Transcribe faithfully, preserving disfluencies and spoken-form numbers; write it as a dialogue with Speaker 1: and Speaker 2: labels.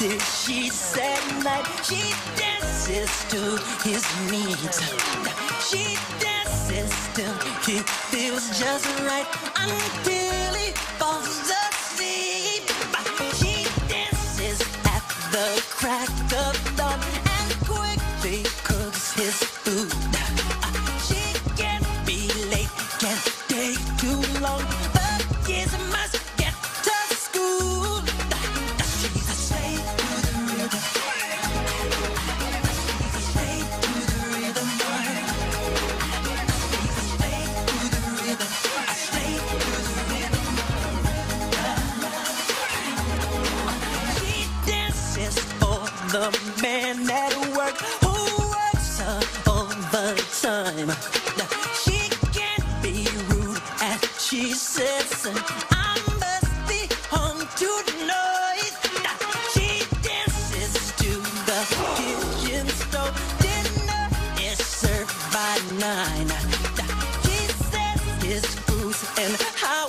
Speaker 1: dishes at night. She dances to his needs. She dances till he feels just right until he falls asleep. She dances at the crack of dawn and quickly cooks his food. She can't be late, can't take too long. The kids must get to school. She's a slave to the rhythm. She's a slave to the rhythm. She's a slave to the rhythm. A slave to the rhythm. She dances for the man at work who works overtime. She can't be rude as she says, and I must be home tonight. She dances to the kitchen stove. Dinner is served by nine. She says his fruits and how